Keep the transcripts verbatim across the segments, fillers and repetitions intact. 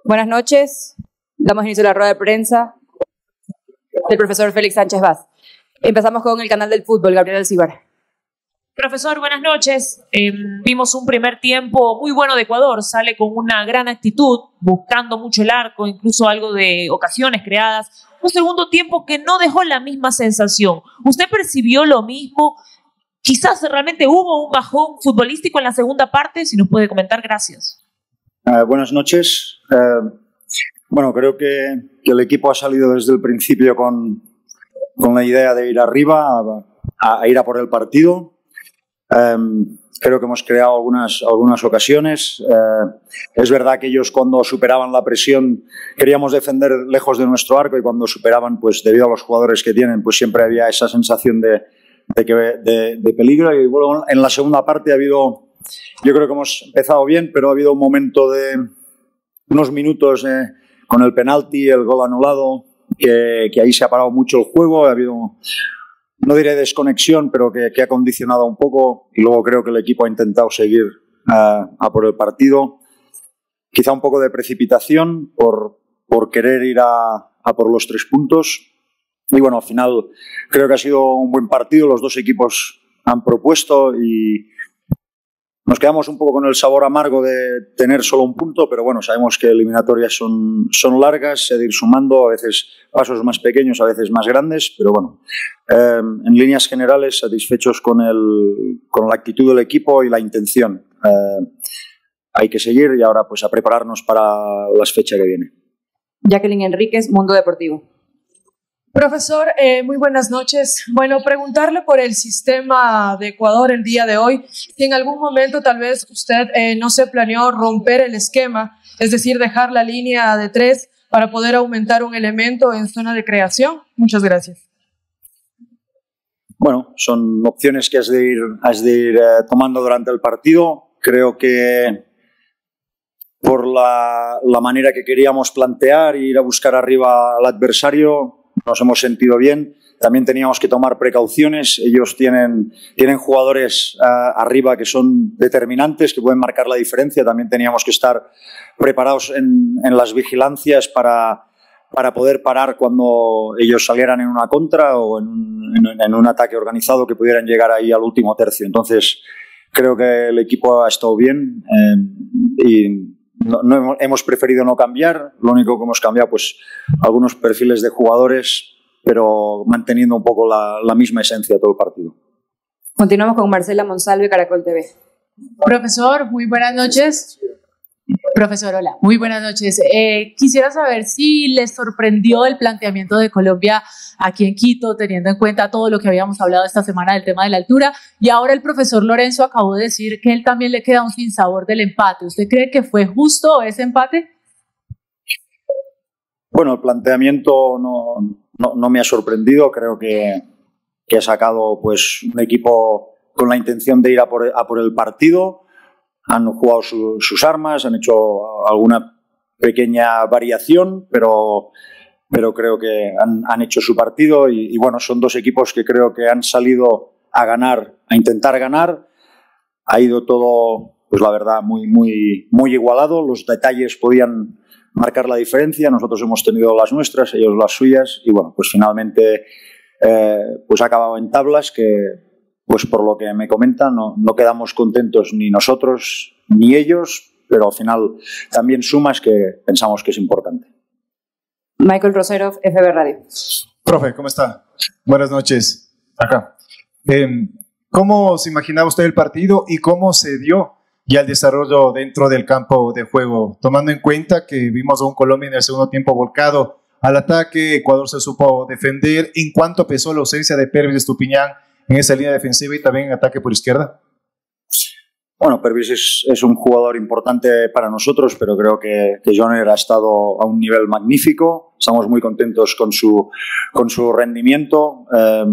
Buenas noches. Damos inicio a la rueda de prensa del profesor Félix Sánchez Vaz. Empezamos con el canal del fútbol, Gabriel Alcibar. Profesor, buenas noches. Eh, vimos un primer tiempo muy bueno de Ecuador. Sale con una gran actitud, buscando mucho el arco, incluso algo de ocasiones creadas. Un segundo tiempo que no dejó la misma sensación. ¿Usted percibió lo mismo? Quizás realmente hubo un bajón futbolístico en la segunda parte. Si nos puede comentar, gracias. Uh, buenas noches. Uh, bueno, creo que, que el equipo ha salido desde el principio con, con la idea de ir arriba, a, a ir a por el partido. Um, creo que hemos creado algunas, algunas ocasiones. Uh, es verdad que ellos, cuando superaban la presión, queríamos defender lejos de nuestro arco, y cuando superaban, pues debido a los jugadores que tienen, pues siempre había esa sensación de, de, que, de, de peligro. Y bueno, en la segunda parte ha habido... Yo creo que hemos empezado bien, pero ha habido un momento de unos minutos eh, con el penalti, el gol anulado, que, que ahí se ha parado mucho el juego. Ha habido, no diré desconexión, pero que, que ha condicionado un poco, y luego creo que el equipo ha intentado seguir uh, a por el partido. Quizá un poco de precipitación por, por querer ir a, a por los tres puntos. Y bueno, al final creo que ha sido un buen partido. Los dos equipos han propuesto y nos quedamos un poco con el sabor amargo de tener solo un punto, pero bueno, sabemos que eliminatorias son, son largas, se de ir sumando, a veces pasos más pequeños, a veces más grandes, pero bueno, eh, en líneas generales satisfechos con, el, con la actitud del equipo y la intención. Eh, hay que seguir y ahora pues a prepararnos para la fecha que viene. Jacqueline Enríquez, Mundo Deportivo. Profesor, eh, muy buenas noches. Bueno, preguntarle por el sistema de Ecuador el día de hoy. Si en algún momento tal vez usted eh, no se planeó romper el esquema, es decir, dejar la línea de tres para poder aumentar un elemento en zona de creación. Muchas gracias. Bueno, son opciones que has de ir, has de ir eh, tomando durante el partido. Creo que por la, la manera que queríamos plantear, ir a buscar arriba al adversario, nos hemos sentido bien. También teníamos que tomar precauciones. Ellos tienen, tienen jugadores uh, arriba que son determinantes, que pueden marcar la diferencia. También teníamos que estar preparados en, en las vigilancias para, para poder parar cuando ellos salieran en una contra o en un, en, en un ataque organizado, que pudieran llegar ahí al último tercio. Entonces, creo que el equipo ha estado bien eh, y No, no, hemos preferido no cambiar. Lo único que hemos cambiado, pues algunos perfiles de jugadores, pero manteniendo un poco la, la misma esencia de todo el partido. Continuamos con Marcela Monsalve, Caracol T V. Profesor, muy buenas noches. Profesor, hola, muy buenas noches. Eh, quisiera saber si les sorprendió el planteamiento de Colombia aquí en Quito, teniendo en cuenta todo lo que habíamos hablado esta semana del tema de la altura, y ahora el profesor Lorenzo acabó de decir que él también le queda un sinsabor del empate. ¿Usted cree que fue justo ese empate? Bueno, el planteamiento no, no, no me ha sorprendido. Creo que, que ha sacado pues un equipo con la intención de ir a por, a por el partido. Han jugado su, sus armas, han hecho alguna pequeña variación, pero, pero creo que han, han hecho su partido y, y bueno, son dos equipos que creo que han salido a ganar, a intentar ganar. Ha ido todo, pues la verdad, muy, muy, muy igualado. Los detalles podían marcar la diferencia. Nosotros hemos tenido las nuestras, ellos las suyas, y bueno, pues finalmente eh, pues ha acabado en tablas que, pues por lo que me comentan, no, no quedamos contentos ni nosotros ni ellos, pero al final también sumas que pensamos que es importante. Michael Rosero, F B Radio. Profe, ¿cómo está? Buenas noches. Acá. Eh, ¿Cómo se imaginaba usted el partido y cómo se dio ya el desarrollo dentro del campo de juego? Tomando en cuenta que vimos a un Colombia en el segundo tiempo volcado al ataque, Ecuador se supo defender. ¿En cuánto pesó la ausencia de Pervis Estupiñán en esa línea defensiva y también en ataque por izquierda? Bueno, Pervis es, es un jugador importante para nosotros, pero creo que, que Joner ha estado a un nivel magnífico. Estamos muy contentos con su, con su rendimiento. Eh,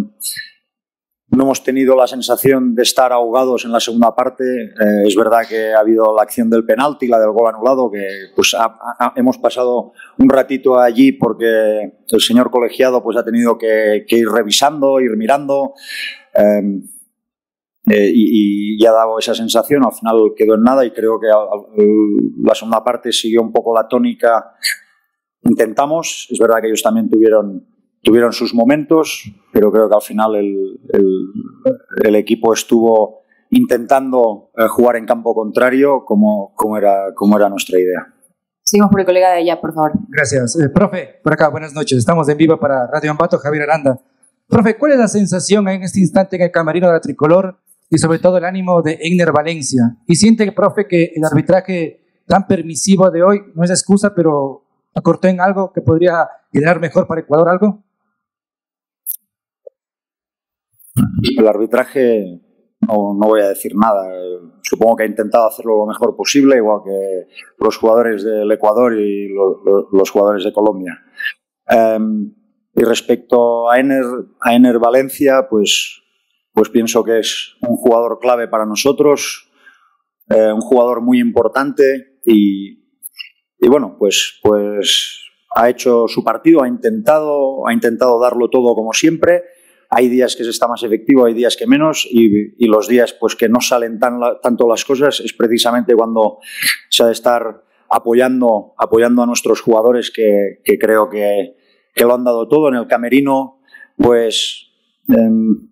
no hemos tenido la sensación de estar ahogados en la segunda parte. Eh, es verdad que ha habido la acción del penalti, la del gol anulado, que pues ha, ha, hemos pasado un ratito allí porque el señor colegiado pues ha tenido que, que ir revisando, ir mirando. Eh, eh, y, y ha dado esa sensación. Al final quedó en nada y creo que al, al, la segunda parte siguió un poco la tónica. Intentamos, es verdad que ellos también tuvieron, tuvieron sus momentos, pero creo que al final el, el, el equipo estuvo intentando eh, jugar en campo contrario como, como, era, como era nuestra idea. Seguimos por el colega de allá, por favor. Gracias. Eh, profe, por acá, buenas noches. Estamos en vivo para Radio Ambato, Javier Aranda. Profe, ¿cuál es la sensación en este instante en el camerino de la Tricolor y sobre todo el ánimo de Einer Valencia? ¿Y siente, profe, que el arbitraje tan permisivo de hoy no es excusa, pero acortó en algo que podría generar mejor para Ecuador algo? El arbitraje, no, no voy a decir nada. Supongo que ha intentado hacerlo lo mejor posible, igual que los jugadores del Ecuador y lo, lo, los jugadores de Colombia. Um, y respecto a Einer, a Einer Valencia, pues, pues pienso que es un jugador clave para nosotros, eh, un jugador muy importante y, y bueno, pues, pues ha hecho su partido, ha intentado, ha intentado darlo todo como siempre. Hay días que se está más efectivo, hay días que menos y, y los días pues, que no salen tan, tanto las cosas es precisamente cuando se ha de estar apoyando, apoyando a nuestros jugadores que, que creo que, que lo han dado todo. En el camerino, pues eh,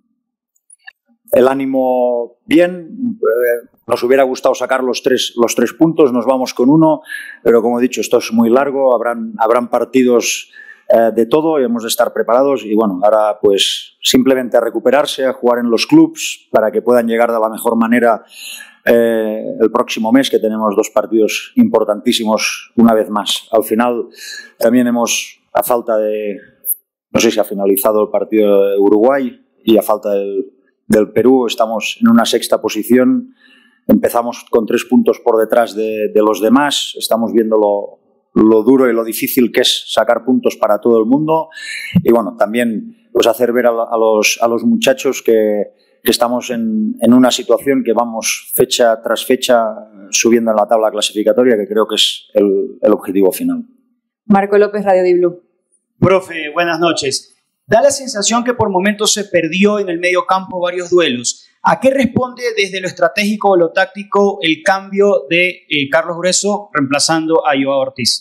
el ánimo bien, eh, nos hubiera gustado sacar los tres, los tres puntos, nos vamos con uno, pero como he dicho, esto es muy largo, habrán, habrán partidos eh, de todo y hemos de estar preparados y bueno, ahora pues simplemente a recuperarse, a jugar en los clubs para que puedan llegar de la mejor manera eh, el próximo mes, que tenemos dos partidos importantísimos una vez más. Al final también hemos, a falta de, no sé si ha finalizado el partido de Uruguay y a falta del, del Perú, estamos en una sexta posición, empezamos con tres puntos por detrás de, de los demás, estamos viendo lo lo duro y lo difícil que es sacar puntos para todo el mundo y bueno, también pues hacer ver a, a, los, a los muchachos que, que estamos en, en una situación que vamos fecha tras fecha subiendo en la tabla clasificatoria, que creo que es el, el objetivo final. Marco López, Radio Di-Blue. Profe, buenas noches. Da la sensación que por momentos se perdió en el medio campo varios duelos. ¿A qué responde desde lo estratégico o lo táctico el cambio de eh, Carlos Grueso reemplazando a Joao Ortiz?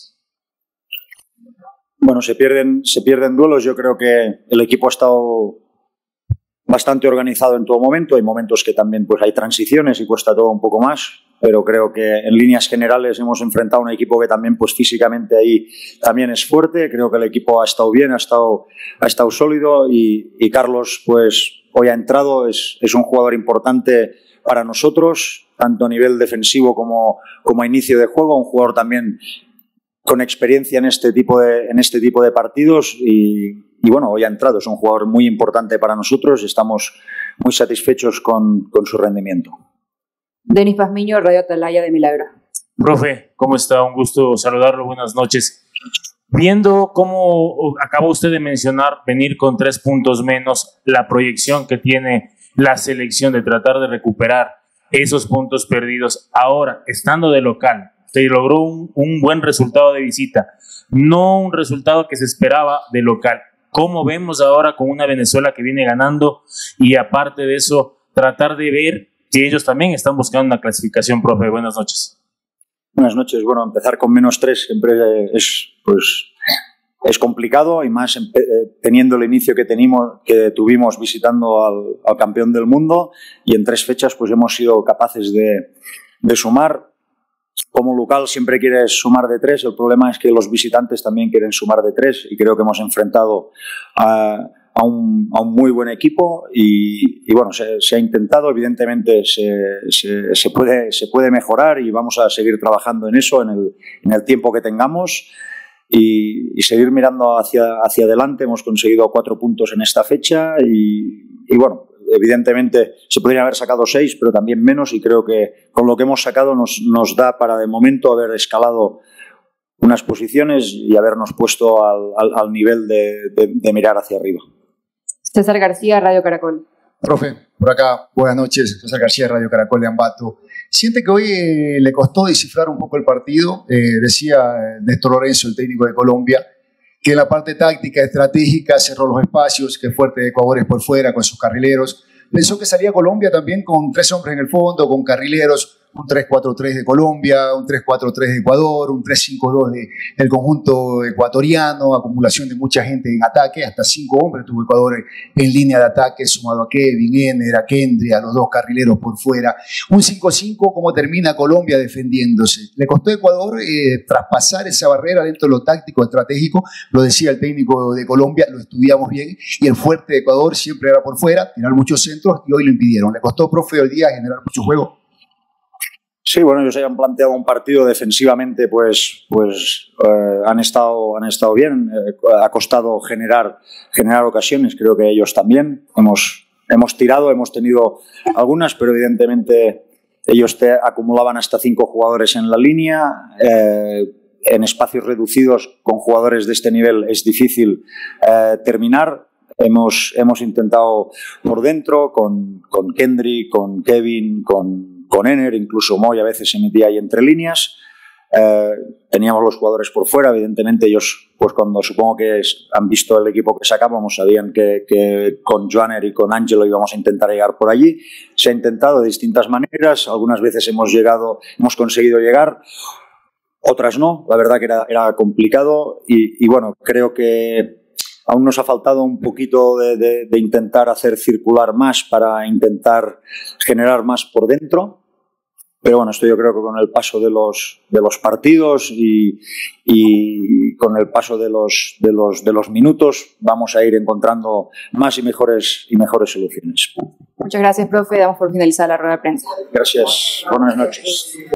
Bueno, se pierden, se pierden duelos. Yo creo que el equipo ha estado bastante organizado en todo momento. Hay momentos que también pues, hay transiciones y cuesta todo un poco más, pero creo que en líneas generales hemos enfrentado a un equipo que también pues, físicamente ahí también es fuerte. Creo que el equipo ha estado bien, ha estado, ha estado sólido y, y Carlos pues, hoy ha entrado, es, es un jugador importante para nosotros, tanto a nivel defensivo como, como a inicio de juego, un jugador también con experiencia en este tipo de, en este tipo de partidos y, y bueno, hoy ha entrado, es un jugador muy importante para nosotros y estamos muy satisfechos con, con su rendimiento. Denis Pazmiño, Radio Atalaya de Milagro. Profe, ¿cómo está? Un gusto saludarlo, buenas noches. Viendo cómo acaba usted de mencionar venir con tres puntos menos, la proyección que tiene la selección de tratar de recuperar esos puntos perdidos, ahora estando de local, se logró un, un buen resultado de visita, no un resultado que se esperaba de local. ¿Cómo vemos ahora con una Venezuela que viene ganando y aparte de eso tratar de ver que ellos también están buscando una clasificación, profe? Buenas noches. Buenas noches. Bueno, empezar con menos tres siempre es, pues, es complicado y más teniendo el inicio que, tenimos, que tuvimos visitando al, al campeón del mundo y en tres fechas pues hemos sido capaces de, de sumar. Como local siempre quieres sumar de tres, el problema es que los visitantes también quieren sumar de tres y creo que hemos enfrentado a, a, un, a un muy buen equipo y, y bueno, se, se ha intentado, evidentemente se, se, se, puede, se puede mejorar y vamos a seguir trabajando en eso en el, en el tiempo que tengamos y, y seguir mirando hacia, hacia adelante. Hemos conseguido cuatro puntos en esta fecha y, y bueno, evidentemente se podrían haber sacado seis, pero también menos y creo que con lo que hemos sacado nos, nos da para de momento haber escalado unas posiciones y habernos puesto al, al, al nivel de, de, de mirar hacia arriba. César García, Radio Caracol. Profe, por acá, buenas noches. César García, Radio Caracol de Ambato. ¿Siente que hoy eh, le costó descifrar un poco el partido? Eh, decía Néstor Lorenzo, el técnico de Colombia, que en la parte táctica, estratégica, cerró los espacios, que fuerte de Ecuador es por fuera con sus carrileros, pensó que salía Colombia también con tres hombres en el fondo, con carrileros, un tres cuatro tres de Colombia, un tres cuatro tres de Ecuador, un tres cinco dos de, del conjunto ecuatoriano, acumulación de mucha gente en ataque, hasta cinco hombres tuvo Ecuador en, en línea de ataque, sumado a Kevin, Ener, a Kendry, a los dos carrileros por fuera. Un cinco cinco, ¿cómo termina Colombia defendiéndose? Le costó a Ecuador eh, traspasar esa barrera dentro de lo táctico, estratégico, lo decía el técnico de Colombia, lo estudiamos bien, y el fuerte de Ecuador siempre era por fuera, tirar muchos centros, y hoy lo impidieron. Le costó, profe, hoy día generar mucho juego. Sí, bueno, ellos hayan planteado un partido defensivamente, pues, pues eh, han estado, han estado bien. Eh, ha costado generar, generar ocasiones. Creo que ellos también hemos, hemos tirado, hemos tenido algunas, pero evidentemente ellos te acumulaban hasta cinco jugadores en la línea. Eh, en espacios reducidos con jugadores de este nivel es difícil eh, terminar. Hemos, hemos intentado por dentro con, con Kendry, con Kevin, con con Ener, incluso Moy a veces se metía ahí entre líneas. Eh, teníamos los jugadores por fuera, evidentemente ellos, pues cuando supongo que es, han visto el equipo que sacábamos, sabían que, que con Joaner y con Angelo íbamos a intentar llegar por allí. Se ha intentado de distintas maneras, algunas veces hemos llegado, hemos conseguido llegar, otras no, la verdad que era, era complicado y, y bueno, creo que aún nos ha faltado un poquito de, de, de intentar hacer circular más para intentar generar más por dentro. Pero bueno, esto yo creo que con el paso de los, de los partidos y, y con el paso de los, de, los, de los minutos vamos a ir encontrando más y mejores, y mejores soluciones. Muchas gracias, profe. Damos por finalizar la rueda de prensa. Gracias. Buenas noches.